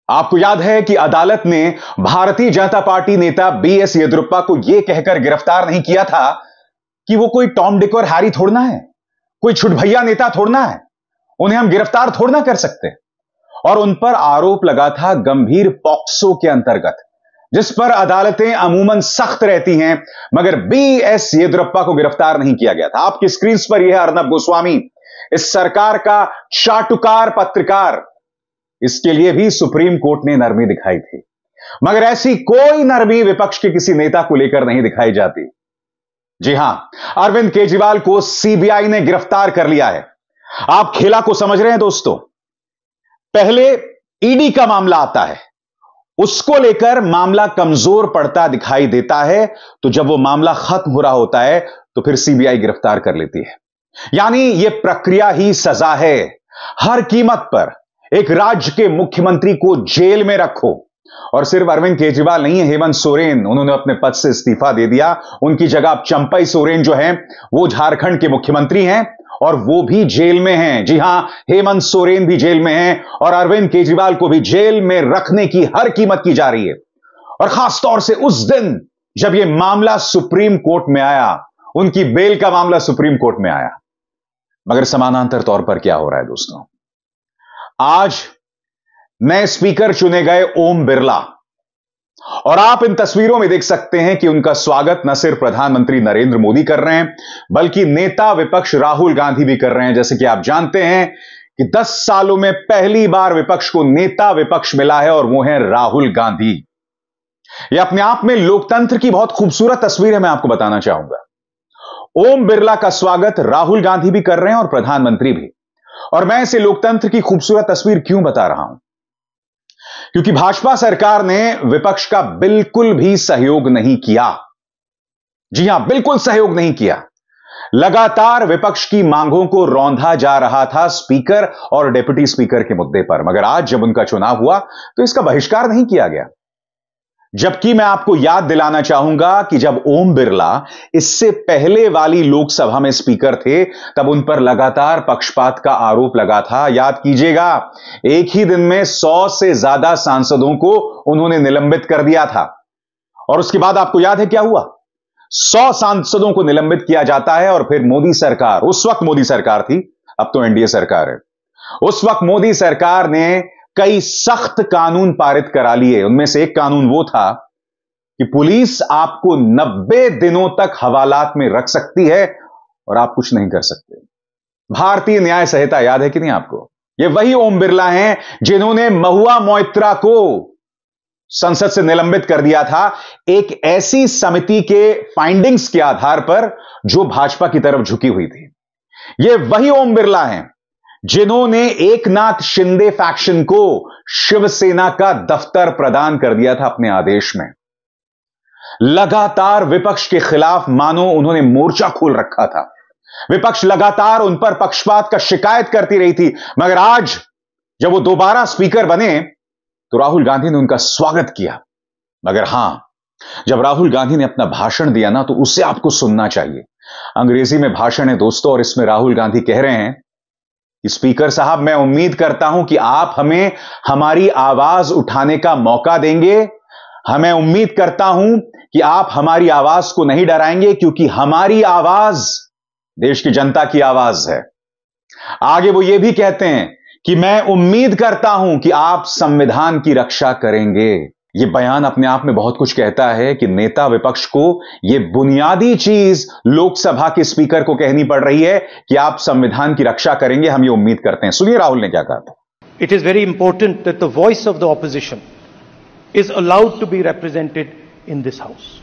आपको याद है कि अदालत ने भारतीय जनता पार्टी नेता बीएस येदियुरप्पा को यह कहकर गिरफ्तार नहीं किया था कि वो कोई टॉम डिक और हैरी थोड़ना है, कोई छुटभैया नेता थोड़ना है, उन्हें हम गिरफ्तार थोड़ना कर सकते। और उन पर आरोप लगा था गंभीर पॉक्सो के अंतर्गत, जिस पर अदालतें अमूमन सख्त रहती हैं, मगर बीएस येदियुरप्पा को गिरफ्तार नहीं किया गया था। आपकी स्क्रीन पर यह है अर्नब गोस्वामी, इस सरकार का चाटुकार पत्रकार। इसके लिए भी सुप्रीम कोर्ट ने नरमी दिखाई थी, मगर ऐसी कोई नरमी विपक्ष के किसी नेता को लेकर नहीं दिखाई जाती। जी हां, अरविंद केजरीवाल को सीबीआई ने गिरफ्तार कर लिया है। आप खेला को समझ रहे हैं दोस्तों। पहले ईडी का मामला आता है, उसको लेकर मामला कमजोर पड़ता दिखाई देता है, तो जब वो मामला खत्म हो रहा होता है तो फिर सीबीआई गिरफ्तार कर लेती है। यानी यह प्रक्रिया ही सजा है। हर कीमत पर एक राज्य के मुख्यमंत्री को जेल में रखो। और सिर्फ अरविंद केजरीवाल नहीं है, हेमंत सोरेन, उन्होंने अपने पद से इस्तीफा दे दिया। उनकी जगह अब चंपई सोरेन जो है वो झारखंड के मुख्यमंत्री हैं और वो भी जेल में हैं। जी हां, हेमंत सोरेन भी जेल में हैं और अरविंद केजरीवाल को भी जेल में रखने की हर कीमत की जा रही है। और खासतौर से उस दिन जब यह मामला सुप्रीम कोर्ट में आया, उनकी बेल का मामला सुप्रीम कोर्ट में आया। मगर समानांतर तौर पर क्या हो रहा है दोस्तों, आज नए स्पीकर चुने गए ओम बिरला, और आप इन तस्वीरों में देख सकते हैं कि उनका स्वागत न सिर्फ प्रधानमंत्री नरेंद्र मोदी कर रहे हैं, बल्कि नेता विपक्ष राहुल गांधी भी कर रहे हैं। जैसे कि आप जानते हैं कि 10 सालों में पहली बार विपक्ष को नेता विपक्ष मिला है और वो है राहुल गांधी। यह अपने आप में लोकतंत्र की बहुत खूबसूरत तस्वीर है। मैं आपको बताना चाहूंगा, ओम बिरला का स्वागत राहुल गांधी भी कर रहे हैं और प्रधानमंत्री भी। और मैं इसे लोकतंत्र की खूबसूरत तस्वीर क्यों बता रहा हूं, क्योंकि भाजपा सरकार ने विपक्ष का बिल्कुल भी सहयोग नहीं किया। जी हां, बिल्कुल सहयोग नहीं किया। लगातार विपक्ष की मांगों को रौंदा जा रहा था स्पीकर और डिप्टी स्पीकर के मुद्दे पर, मगर आज जब उनका चुनाव हुआ तो इसका बहिष्कार नहीं किया गया। जबकि मैं आपको याद दिलाना चाहूंगा कि जब ओम बिरला इससे पहले वाली लोकसभा में स्पीकर थे, तब उन पर लगातार पक्षपात का आरोप लगा था। याद कीजिएगा, एक ही दिन में 100 से ज्यादा सांसदों को उन्होंने निलंबित कर दिया था। और उसके बाद आपको याद है क्या हुआ, 100 सांसदों को निलंबित किया जाता है और फिर मोदी सरकार, उस वक्त मोदी सरकार थी, अब तो एनडीए सरकार है, उस वक्त मोदी सरकार ने कई सख्त कानून पारित करा लिए। उनमें से एक कानून वो था कि पुलिस आपको 90 दिनों तक हवालात में रख सकती है और आप कुछ नहीं कर सकते। भारतीय न्याय संहिता याद है कि नहीं आपको? ये वही ओम बिरला हैं जिन्होंने महुआ मोइत्रा को संसद से निलंबित कर दिया था, एक ऐसी समिति के फाइंडिंग्स के आधार पर जो भाजपा की तरफ झुकी हुई थी। ये वही ओम बिरला हैं जिन्होंने एकनाथ शिंदे फैक्शन को शिवसेना का दफ्तर प्रदान कर दिया था अपने आदेश में। लगातार विपक्ष के खिलाफ मानो उन्होंने मोर्चा खोल रखा था। विपक्ष लगातार उन पर पक्षपात का शिकायत करती रही थी, मगर आज जब वो दोबारा स्पीकर बने तो राहुल गांधी ने उनका स्वागत किया। मगर हां, जब राहुल गांधी ने अपना भाषण दिया ना, तो उसे आपको सुनना चाहिए। अंग्रेजी में भाषण है दोस्तों, और इसमें राहुल गांधी कह रहे हैं कि स्पीकर साहब, मैं उम्मीद करता हूं कि आप हमें हमारी आवाज उठाने का मौका देंगे। हमें उम्मीद करता हूं कि आप हमारी आवाज को नहीं डराएंगे, क्योंकि हमारी आवाज देश की जनता की आवाज है। आगे वो ये भी कहते हैं कि मैं उम्मीद करता हूं कि आप संविधान की रक्षा करेंगे। ये बयान अपने आप में बहुत कुछ कहता है कि नेता विपक्ष को ये बुनियादी चीज लोकसभा के स्पीकर को कहनी पड़ रही है कि आप संविधान की रक्षा करेंगे, हम ये उम्मीद करते हैं। सुनिए राहुल ने क्या कहा था। It is very important that the voice of the opposition is allowed to be represented in this house.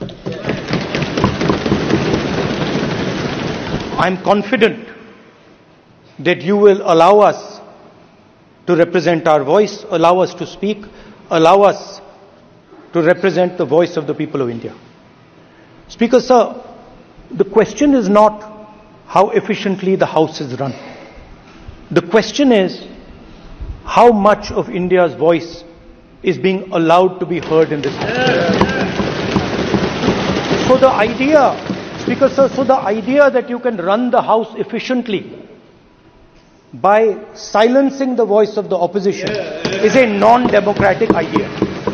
I am confident that you will allow us to represent our voice, allow us to speak, allow us to represent the voice of the people of India. Speaker sir, the question is not how efficiently the House is run. The question is how much of India's voice is being allowed to be heard in this House. So the idea, Speaker sir, so the idea that you can run the House efficiently by silencing the voice of the opposition is a non-democratic idea.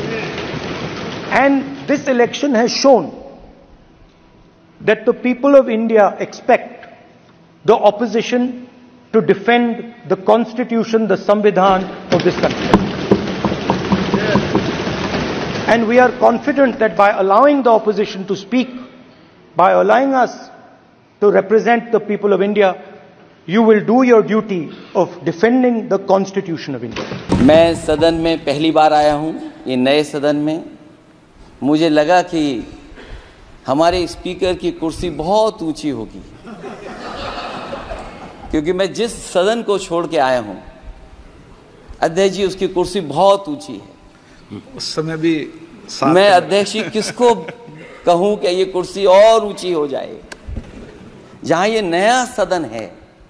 And this election has shown that the people of India expect the opposition to defend the constitution, the Samvidhan of this country. And we are confident that by allowing the opposition to speak, by allowing us to represent the people of India, you will do your duty of defending the constitution of India. मैं सदन में पहली बार आया हूं, ये नए सदन में मुझे लगा कि हमारे स्पीकर की कुर्सी बहुत ऊंची होगी, क्योंकि मैं जिस सदन को छोड़ के आया हूं, अध्यक्ष जी उसकी कुर्सी बहुत ऊंची है। उस समय भी मैं अध्यक्ष जी किसको कहूं कि ये कुर्सी और ऊंची हो जाए। जहां ये नया सदन है,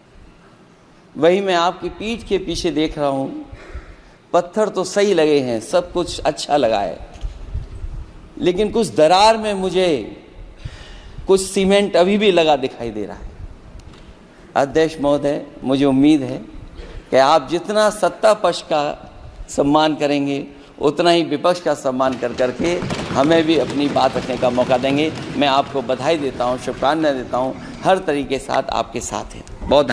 वही मैं आपकी पीठ के पीछे देख रहा हूं, पत्थर तो सही लगे हैं, सब कुछ अच्छा लगा है, लेकिन कुछ दरार में मुझे कुछ सीमेंट अभी भी लगा दिखाई दे रहा है। अध्यक्ष महोदय, मुझे उम्मीद है कि आप जितना सत्ता पक्ष का सम्मान करेंगे, उतना ही विपक्ष का सम्मान कर करके हमें भी अपनी बात रखने का मौका देंगे। मैं आपको बधाई देता हूं, शुभकामनाएं देता हूं, हर तरीके से साथ आपके साथ हैं। बहुत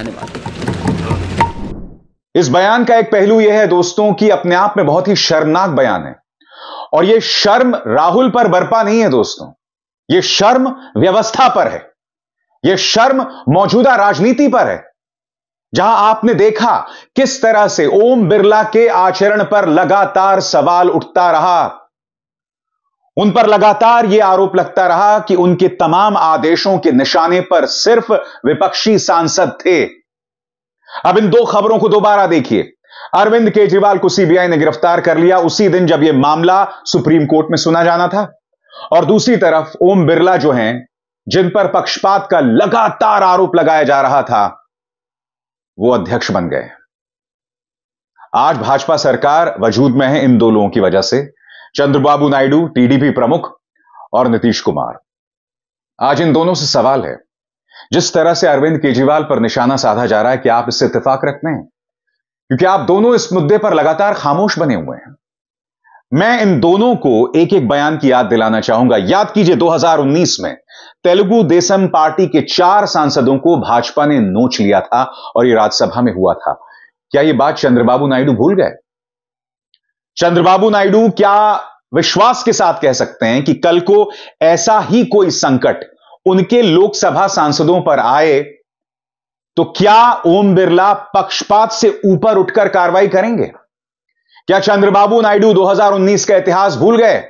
धन्यवाद। इस बयान का एक पहलू यह है दोस्तों कि अपने आप में बहुत ही शर्मनाक बयान है, और यह शर्म राहुल पर बरपा नहीं है दोस्तों, यह शर्म व्यवस्था पर है, यह शर्म मौजूदा राजनीति पर है, जहां आपने देखा किस तरह से ओम बिरला के आचरण पर लगातार सवाल उठता रहा, उन पर लगातार यह आरोप लगता रहा कि उनके तमाम आदेशों के निशाने पर सिर्फ विपक्षी सांसद थे। अब इन दो खबरों को दोबारा देखिए। अरविंद केजरीवाल को सीबीआई ने गिरफ्तार कर लिया उसी दिन जब यह मामला सुप्रीम कोर्ट में सुना जाना था, और दूसरी तरफ ओम बिरला जो हैं, जिन पर पक्षपात का लगातार आरोप लगाया जा रहा था, वो अध्यक्ष बन गए। आज भाजपा सरकार वजूद में है इन दो लोगों की वजह से, चंद्रबाबू नायडू टीडीपी प्रमुख और नीतीश कुमार। आज इन दोनों से सवाल है, जिस तरह से अरविंद केजरीवाल पर निशाना साधा जा रहा है, कि आप इससे इत्तेफाक रखते हैं, क्योंकि आप दोनों इस मुद्दे पर लगातार खामोश बने हुए हैं। मैं इन दोनों को एक एक बयान की याद दिलाना चाहूंगा। याद कीजिए 2019 में तेलुगु देशम पार्टी के 4 सांसदों को भाजपा ने नोच लिया था और यह राज्यसभा में हुआ था। क्या यह बात चंद्रबाबू नायडू भूल गए? चंद्रबाबू नायडू क्या विश्वास के साथ कह सकते हैं कि कल को ऐसा ही कोई संकट उनके लोकसभा सांसदों पर आए तो क्या ओम बिरला पक्षपात से ऊपर उठकर कार्रवाई करेंगे? क्या चंद्रबाबू नायडू 2019 का इतिहास भूल गए?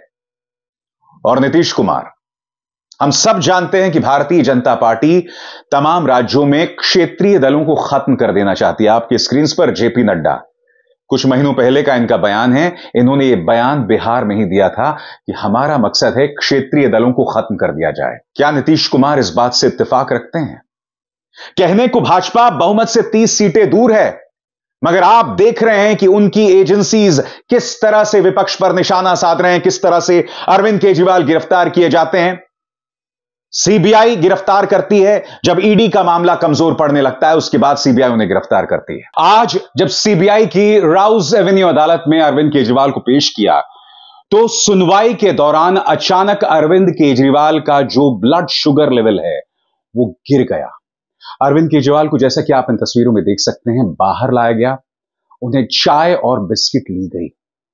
और नीतीश कुमार, हम सब जानते हैं कि भारतीय जनता पार्टी तमाम राज्यों में क्षेत्रीय दलों को खत्म कर देना चाहती है। आपके स्क्रीन पर जेपी नड्डा, कुछ महीनों पहले का इनका बयान है। इन्होंने यह बयान बिहार में ही दिया था कि हमारा मकसद है क्षेत्रीय दलों को खत्म कर दिया जाए। क्या नीतीश कुमार इस बात से इत्तेफाक रखते हैं? कहने को भाजपा बहुमत से 30 सीटें दूर है, मगर आप देख रहे हैं कि उनकी एजेंसीज किस तरह से विपक्ष पर निशाना साध रहे हैं, किस तरह से अरविंद केजरीवाल गिरफ्तार किए जाते हैं। सीबीआई गिरफ्तार करती है जब ईडी का मामला कमजोर पड़ने लगता है, उसके बाद सीबीआई उन्हें गिरफ्तार करती है। आज जब सीबीआई की राउज एवेन्यू अदालत में अरविंद केजरीवाल को पेश किया, तो सुनवाई के दौरान अचानक अरविंद केजरीवाल का जो ब्लड शुगर लेवल है वो गिर गया। अरविंद केजरीवाल को, जैसा कि आप इन तस्वीरों में देख सकते हैं, बाहर लाया गया, उन्हें चाय और बिस्किट ली गई।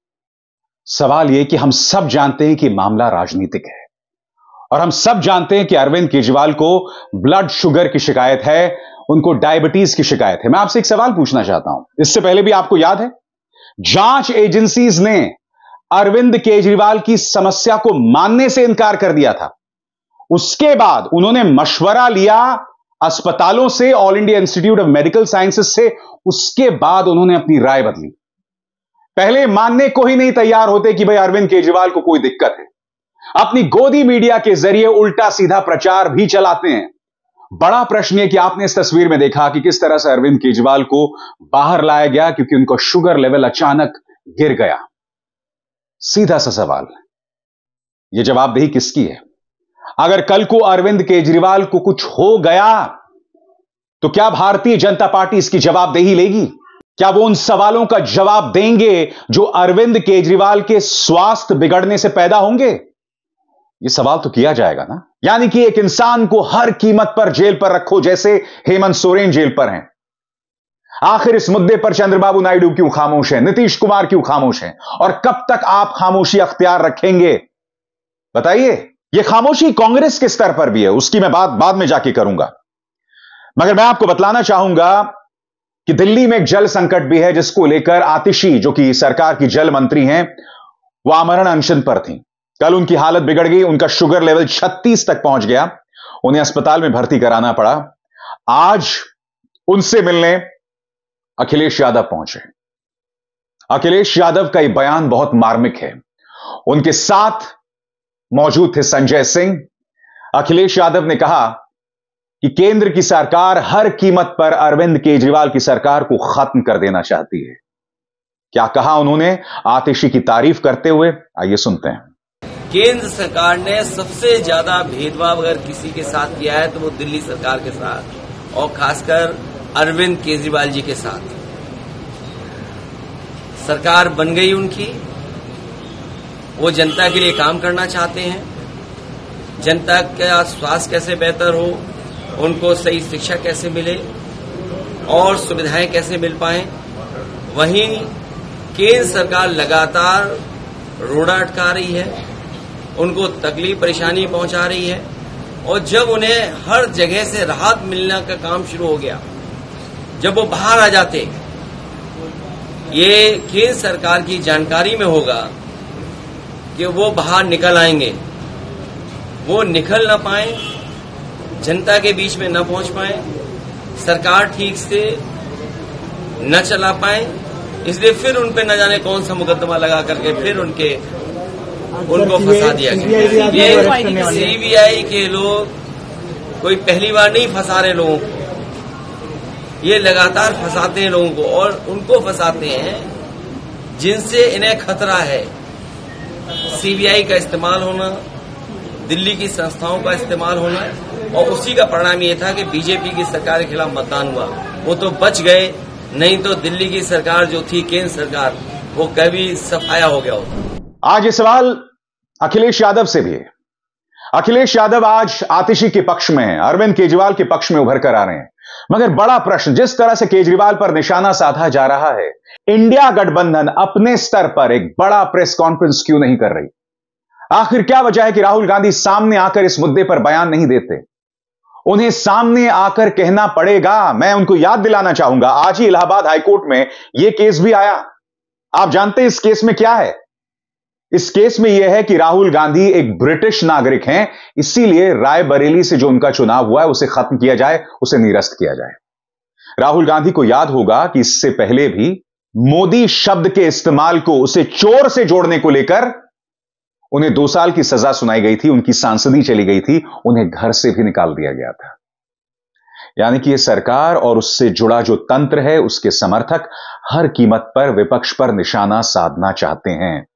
सवाल यह कि हम सब जानते हैं कि मामला राजनीतिक है, और हम सब जानते हैं कि अरविंद केजरीवाल को ब्लड शुगर की शिकायत है, उनको डायबिटीज की शिकायत है। मैं आपसे एक सवाल पूछना चाहता हूं। इससे पहले भी आपको याद है, जांच एजेंसीज ने अरविंद केजरीवाल की समस्या को मानने से इनकार कर दिया था। उसके बाद उन्होंने मशवरा लिया अस्पतालों से, All India Institute of Medical Sciences से, उसके बाद उन्होंने अपनी राय बदली। पहले मानने को ही नहीं तैयार होते कि भाई अरविंद केजरीवाल को कोई दिक्कत है, अपनी गोदी मीडिया के जरिए उल्टा सीधा प्रचार भी चलाते हैं। बड़ा प्रश्न यह कि आपने इस तस्वीर में देखा कि किस तरह से अरविंद केजरीवाल को बाहर लाया गया क्योंकि उनका शुगर लेवल अचानक गिर गया। सीधा सा सवाल, यह जवाबदेही किसकी है? अगर कल को अरविंद केजरीवाल को कुछ हो गया तो क्या भारतीय जनता पार्टी इसकी जवाबदेही लेगी? क्या वो उन सवालों का जवाब देंगे जो अरविंद केजरीवाल के स्वास्थ्य बिगड़ने से पैदा होंगे? ये सवाल तो किया जाएगा ना। यानी कि एक इंसान को हर कीमत पर जेल पर रखो, जैसे हेमंत सोरेन जेल पर हैं। आखिर इस मुद्दे पर चंद्रबाबू नायडू क्यों खामोश हैं? नीतीश कुमार क्यों खामोश हैं? और कब तक आप खामोशी अख्तियार रखेंगे? बताइए। यह खामोशी कांग्रेस के स्तर पर भी है, उसकी मैं बात बाद में जाके करूंगा। मगर मैं आपको बतलाना चाहूंगा कि दिल्ली में एक जल संकट भी है, जिसको लेकर आतिशी, जो कि सरकार की जल मंत्री हैं, वह आमरण अनशन पर थी। कल उनकी हालत बिगड़ गई, उनका शुगर लेवल 36 तक पहुंच गया, उन्हें अस्पताल में भर्ती कराना पड़ा। आज उनसे मिलने अखिलेश यादव पहुंचे। अखिलेश यादव का यह बयान बहुत मार्मिक है। उनके साथ मौजूद थे संजय सिंह। अखिलेश यादव ने कहा कि केंद्र की सरकार हर कीमत पर अरविंद केजरीवाल की सरकार को खत्म कर देना चाहती है। क्या कहा उन्होंने आतिशी की तारीफ करते हुए? आइए सुनते हैं। केंद्र सरकार ने सबसे ज्यादा भेदभाव अगर किसी के साथ किया है तो वो दिल्ली सरकार के साथ, और खासकर अरविंद केजरीवाल जी के साथ। सरकार बन गई उनकी, वो जनता के लिए काम करना चाहते हैं। जनता का स्वास्थ्य कैसे बेहतर हो, उनको सही शिक्षा कैसे मिले और सुविधाएं कैसे मिल पाए। वहीं केंद्र सरकार लगातार रोड़ा अटका रही है, उनको तकलीफ परेशानी पहुंचा रही है। और जब उन्हें हर जगह से राहत मिलने का काम शुरू हो गया, जब वो बाहर आ जाते, ये केंद्र सरकार की जानकारी में होगा कि वो बाहर निकल आएंगे, वो निकल न पाए, जनता के बीच में न पहुंच पाए, सरकार ठीक से न चला पाए, इसलिए फिर उन पे न जाने कौन सा मुकदमा लगा करके फिर उनको फंसा दिया गया। ये सीबीआई के लोग कोई पहली बार नहीं फंसा रहे लोगों को, ये लगातार फंसाते हैं लोगों को, और उनको फंसाते हैं जिनसे इन्हें खतरा है। सीबीआई का इस्तेमाल होना, दिल्ली की संस्थाओं का इस्तेमाल होना, और उसी का परिणाम ये था कि बीजेपी की सरकार के खिलाफ मतदान हुआ। वो तो बच गए, नहीं तो दिल्ली की सरकार जो थी, केंद्र सरकार, वो कभी सफाया हो गया होता। आज ये सवाल अखिलेश यादव से भी है। अखिलेश यादव आज आतिशी के पक्ष में है, अरविंद केजरीवाल के पक्ष में उभर कर आ रहे हैं। मगर बड़ा प्रश्न, जिस तरह से केजरीवाल पर निशाना साधा जा रहा है, इंडिया गठबंधन अपने स्तर पर एक बड़ा प्रेस कॉन्फ्रेंस क्यों नहीं कर रही? आखिर क्या वजह है कि राहुल गांधी सामने आकर इस मुद्दे पर बयान नहीं देते? उन्हें सामने आकर कहना पड़ेगा। मैं उनको याद दिलाना चाहूंगा, आज ही इलाहाबाद हाईकोर्ट में यह केस भी आया। आप जानते हैं इस केस में क्या है? इस केस में यह है कि राहुल गांधी एक ब्रिटिश नागरिक हैं, इसीलिए रायबरेली से जो उनका चुनाव हुआ है उसे खत्म किया जाए, उसे निरस्त किया जाए। राहुल गांधी को याद होगा कि इससे पहले भी मोदी शब्द के इस्तेमाल को, उसे चोर से जोड़ने को लेकर उन्हें 2 साल की सजा सुनाई गई थी, उनकी सांसदी चली गई थी, उन्हें घर से भी निकाल दिया गया था। यानी कि यह सरकार और उससे जुड़ा जो तंत्र है, उसके समर्थक हर कीमत पर विपक्ष पर निशाना साधना चाहते हैं।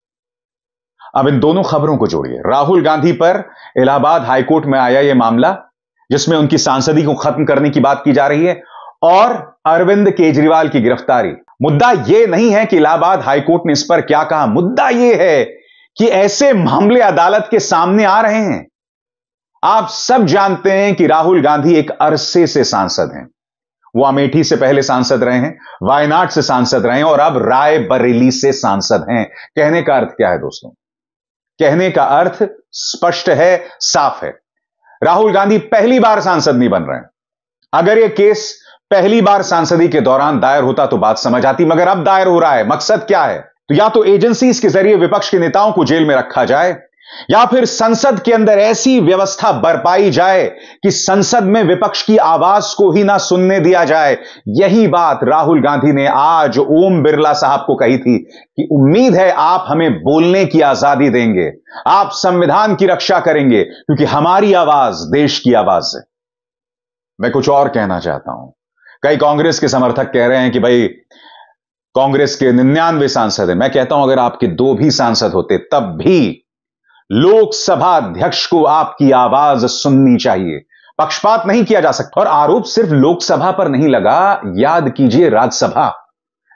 अब इन दोनों खबरों को जोड़िए। राहुल गांधी पर इलाहाबाद हाईकोर्ट में आया यह मामला, जिसमें उनकी सांसदी को खत्म करने की बात की जा रही है, और अरविंद केजरीवाल की गिरफ्तारी। मुद्दा यह नहीं है कि इलाहाबाद हाईकोर्ट ने इस पर क्या कहा, मुद्दा यह है कि ऐसे मामले अदालत के सामने आ रहे हैं। आप सब जानते हैं कि राहुल गांधी एक अरसे से सांसद हैं। वो अमेठी से पहले सांसद रहे हैं, वायनाड से सांसद रहे हैं, और अब रायबरेली से सांसद हैं। कहने का अर्थ क्या है दोस्तों? कहने का अर्थ स्पष्ट है, साफ है। राहुल गांधी पहली बार सांसद नहीं बन रहे हैं। अगर यह केस पहली बार सांसदी के दौरान दायर होता तो बात समझ आती, मगर अब दायर हो रहा है। मकसद क्या है? तो या तो एजेंसीज के जरिए विपक्ष के नेताओं को जेल में रखा जाए, या फिर संसद के अंदर ऐसी व्यवस्था बरपाई जाए कि संसद में विपक्ष की आवाज को ही ना सुनने दिया जाए। यही बात राहुल गांधी ने आज ओम बिरला साहब को कही थी कि उम्मीद है आप हमें बोलने की आजादी देंगे, आप संविधान की रक्षा करेंगे, क्योंकि हमारी आवाज देश की आवाज है। मैं कुछ और कहना चाहता हूं। कई कांग्रेस के समर्थक कह रहे हैं कि भाई कांग्रेस के 99 सांसद हैं। मैं कहता हूं अगर आपके 2 भी सांसद होते तब भी लोकसभा अध्यक्ष को आपकी आवाज सुननी चाहिए। पक्षपात नहीं किया जा सकता। और आरोप सिर्फ लोकसभा पर नहीं लगा, याद कीजिए राज्यसभा।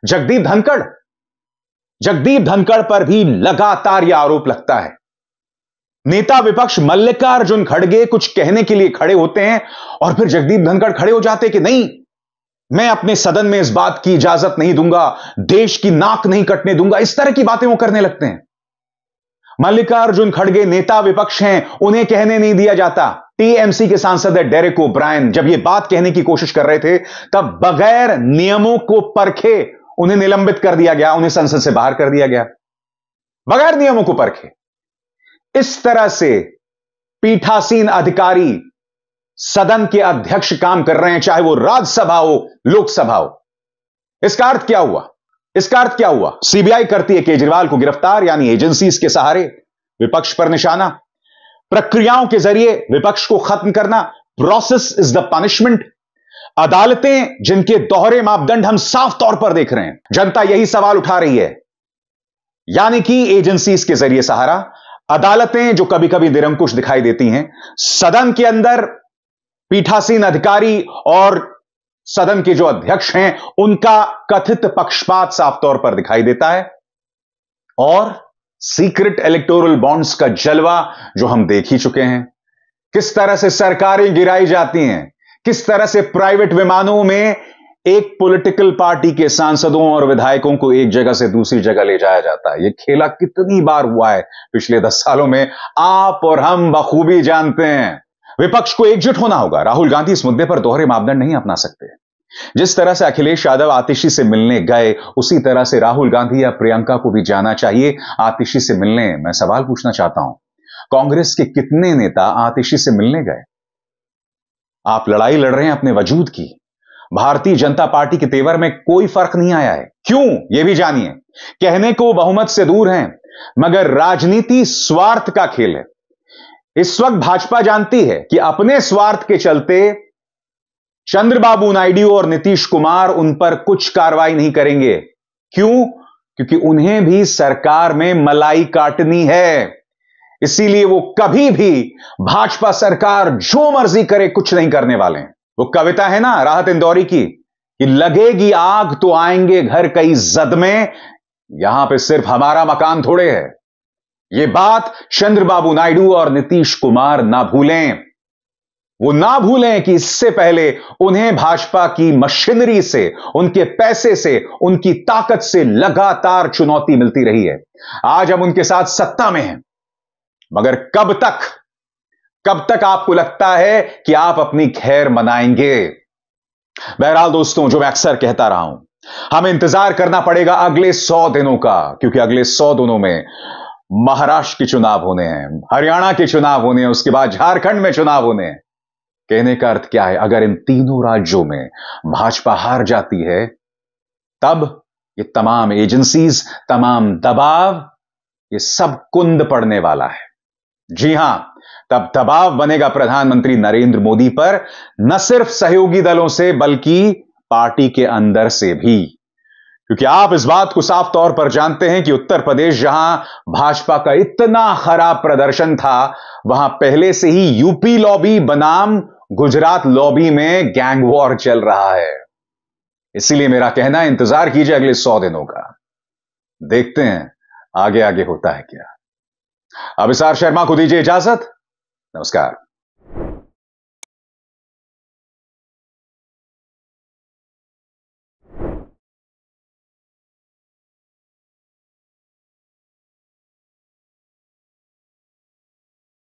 जगदीप धनखड़ पर भी लगातार यह आरोप लगता है। नेता विपक्ष मल्लिकार्जुन खड़गे कुछ कहने के लिए खड़े होते हैं और फिर जगदीप धनखड़ खड़े हो जाते कि नहीं, मैं अपने सदन में इस बात की इजाजत नहीं दूंगा, देश की नाक नहीं कटने दूंगा। इस तरह की बातें वो करने लगते हैं। मल्लिकार्जुन खड़गे नेता विपक्ष हैं, उन्हें कहने नहीं दिया जाता। टीएमसी के सांसद डेरेक ओब्रायन जब ये बात कहने की कोशिश कर रहे थे तब बगैर नियमों को परखे उन्हें निलंबित कर दिया गया, उन्हें संसद से बाहर कर दिया गया, बगैर नियमों को परखे। इस तरह से पीठासीन अधिकारी सदन के अध्यक्ष काम कर रहे हैं, चाहे वो राज्यसभा हो, लोकसभा हो। इसका अर्थ क्या हुआ? सीबीआई करती है केजरीवाल को गिरफ्तार, यानी एजेंसीज के सहारे विपक्ष पर निशाना, प्रक्रियाओं के जरिए विपक्ष को खत्म करना। Process is the punishment. अदालतें जिनके दोहरे मापदंड हम साफ तौर पर देख रहे हैं, जनता यही सवाल उठा रही है, यानी कि एजेंसीज के जरिए सहारा, अदालतें जो कभी कभी निरंकुश दिखाई देती हैं, सदन के अंदर पीठासीन अधिकारी और सदन के जो अध्यक्ष हैं उनका कथित पक्षपात साफ तौर पर दिखाई देता है, और सीक्रेट इलेक्टोरल बॉन्ड्स का जलवा जो हम देख ही चुके हैं। किस तरह से सरकारें गिराई जाती हैं, किस तरह से प्राइवेट विमानों में एक पॉलिटिकल पार्टी के सांसदों और विधायकों को एक जगह से दूसरी जगह ले जाया जाता है। यह खेला कितनी बार हुआ है पिछले 10 सालों में, आप और हम बखूबी जानते हैं। विपक्ष को एकजुट होना होगा। राहुल गांधी इस मुद्दे पर दोहरे मापदंड नहीं अपना सकते। जिस तरह से अखिलेश यादव आतिशी से मिलने गए, उसी तरह से राहुल गांधी या प्रियंका को भी जाना चाहिए आतिशी से मिलने। मैं सवाल पूछना चाहता हूं, कांग्रेस के कितने नेता आतिशी से मिलने गए? आप लड़ाई लड़ रहे हैं अपने वजूद की। भारतीय जनता पार्टी के तेवर में कोई फर्क नहीं आया है। क्यों? यह भी जानिए। कहने को बहुमत से दूर हैं, मगर राजनीति स्वार्थ का खेल है। इस वक्त भाजपा जानती है कि अपने स्वार्थ के चलते चंद्रबाबू नायडू और नीतीश कुमार उन पर कुछ कार्रवाई नहीं करेंगे। क्यों? क्योंकि उन्हें भी सरकार में मलाई काटनी है। इसीलिए वो कभी भी भाजपा सरकार जो मर्जी करे कुछ नहीं करने वाले हैं। वो कविता है ना राहत इंदौरी की, कि लगेगी आग तो आएंगे घर कई जद में, यहां पे सिर्फ हमारा मकान थोड़े है। ये बात चंद्रबाबू नायडू और नीतीश कुमार ना भूलें। वो ना भूलें कि इससे पहले उन्हें भाजपा की मशीनरी से, उनके पैसे से, उनकी ताकत से लगातार चुनौती मिलती रही है। आज हम उनके साथ सत्ता में हैं, मगर कब तक आपको लगता है कि आप अपनी खैर मनाएंगे? बहरहाल दोस्तों, जो मैं अक्सर कहता रहा हूं, हमें इंतजार करना पड़ेगा अगले 100 दिनों का, क्योंकि अगले 100 दिनों में महाराष्ट्र के चुनाव होने हैं, हरियाणा के चुनाव होने हैं, उसके बाद झारखंड में चुनाव होने हैं। कहने का अर्थ क्या है? अगर इन तीनों राज्यों में भाजपा हार जाती है, तब ये तमाम एजेंसीज, तमाम दबाव, ये सब कुंद पड़ने वाला है। जी हां, तब दबाव बनेगा प्रधानमंत्री नरेंद्र मोदी पर, न सिर्फ सहयोगी दलों से बल्कि पार्टी के अंदर से भी। क्योंकि आप इस बात को साफ तौर पर जानते हैं कि उत्तर प्रदेश जहां भाजपा का इतना खराब प्रदर्शन था, वहां पहले से ही यूपी लॉबी बनाम गुजरात लॉबी में गैंग वॉर चल रहा है। इसीलिए मेरा कहना है, इंतजार कीजिए अगले 100 दिनों का, देखते हैं आगे होता है क्या। अभिसार शर्मा को दीजिए इजाजत। नमस्कार।